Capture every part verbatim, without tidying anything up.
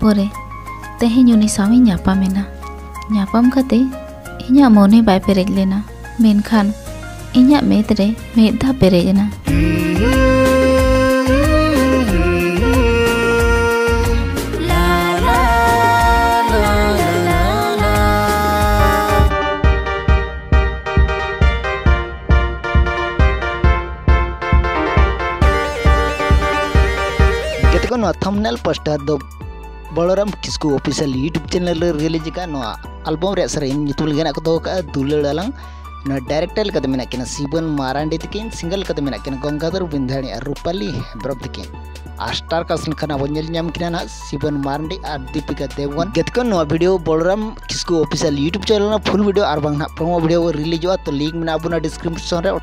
pore tehin uni sawi nyapamena nyapam kate inya mone bai perej lena menkhan inya medre medha perejna. नो thumbnail poster दो Balram Kisku official YouTube channel release का नो album रे सरेन नितुल गेना को दो का दुलड़ालंग नो डायरेक्टर कदे मेना केना सीबन मारांडी तकिन सिंगल कदे मेना केना गंगाधर बिंधाणी और रूपाली ब्रब तकिन स्टार कास्ट खाना बनेल नाम किना ना सीबन मारांडी और दीपिका देवगन गेतको नो video Balram Kisku official YouTube channel ना फुल वीडियो और बांग ना प्रोमो वीडियो रिलीज हुआ तो लिंक में आपना डिस्क्रिप्शन रे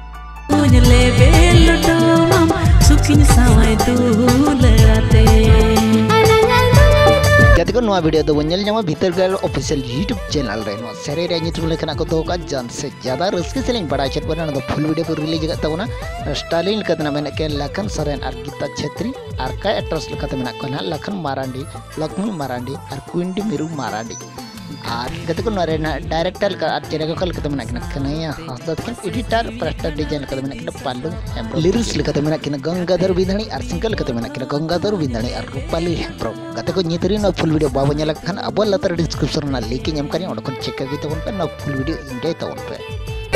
जतिको नवा वीडियो दो बनेल जामा भीतर गल ऑफिशियल यूट्यूब चैनल रे नो सेरे रे नितुल लेखना को दो का जान से ज्यादा रस्के से लिंक बड़ा चेत बना दो फुल वीडियो को रिलीज करता होना स्टाइलिंग कतना मैंने के लखन सरेन और गीता छेत्री और का एक्ट्रेस लखत में को ना लखन मारांडी लक्ष्मी मारांडी और क्वीन मिरू मारांडी और गतिको नरे ना डायरेक्टर का चेरे को कल कत में ना कन्हैया हंसदा तकिन एडिटर प्रेस्टर डिजाइन कत में ना पालू लिरिक्स लिखत में ना गंगाधर बिंधाणी और सिंगल कत में ना गंगाधर बिंधाणी और रूपाली हेम्ब्रम गतिको नितरी ना फुल वीडियो बाबा नेला खान अब लतर डिस्क्रिप्शन ना लिंक एम करी ओंड कोन चेक कगी तबन पे ना फुल वीडियो एंजॉय तबन पे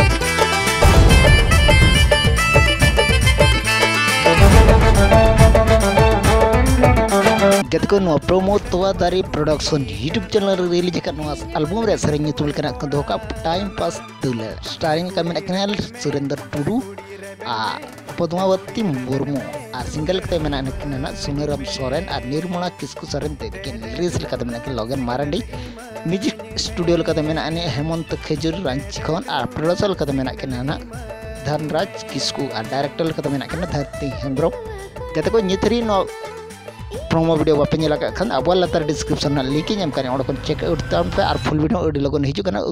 गतिको no promo Towa Dari production YouTube channel release का नो एल्बम रे सरेन नितुल कना को दो का टाइम पास दुले स्टारिंग का मेना कनाल सुरेंद्र टुडू आ पद्मावती मुर्मू और सिंगल कते मेना ना सुनरम सोरेन और निर्मला किस्कू सोरेन ते के लिरिक्स लका मेना के लगन मारांडी म्यूजिक स्टूडियो लका मेना अने हेमंत खेजुर रांची खन और प्रोड्यूसर लका मेना के ना धनराज किस्कू और डायरेक्टर लका मेना के धरती हेम्ब्रम गतिको नितरी नो प्रोमो वीडियो बापे नेला का खान अब लतर डिस्क्रिप्शन ना लिंक एम करी ओंड कोन चेक उठताम पे और फुल वीडियो अडी लगन हिजु कना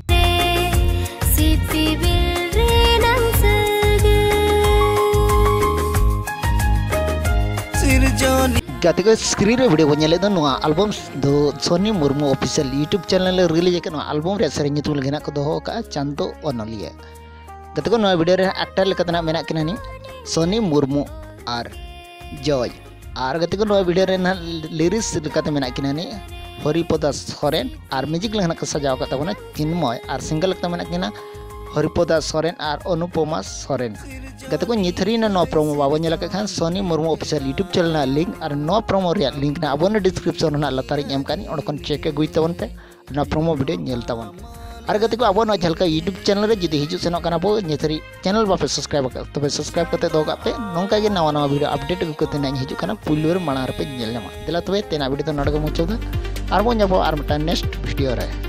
गतिको स्क्रीन रे वीडियो बनेले दो नो एल्बम दो Soni Murmu official YouTube channel रे रिलीज के नो एल्बम रे सरेन नितुल गेना को दो का चांदो ओनलिया गतिको नो वीडियो रे एक्टर लेकतना मेना केना नि सोनी मुर्मू और जॉय और गति को वीडियो रे ना लिरिक्स लेकाते मेना किना नि हरिपदा सोरेन और म्यूजिक लेखना को सजाव करता बना चिन्मय और सिंगल लेकता मेना किना हरिपदा सोरेन और अनुपमा सोरेन गति को निथरी ना नो प्रोमो बाबो नेला के खान Soni Murmu official YouTube channel ना लिंक और नो प्रोमो रे लिंक ना अबो डिस्क्रिप्शन ना लतार एम कानी ओड कोन चेक गुई तबन पे ना प्रोमो वीडियो नेल तबन और गति को अब ना झलका यूट्यूब चैनल रे जुदी हिजु सेनो कना बो निथरी चैनल बापे सब्सक्राइब कर तबे सब्सक्राइब करते दो का पे नोंका गे नवा नवा वीडियो अपडेट करते ना हिजु कना पुलुर मणार पे नेल नमा दिला तबे तेना वीडियो तो नडग मुचोदा और बो नेबो और मटा नेक्स्ट वीडियो रे।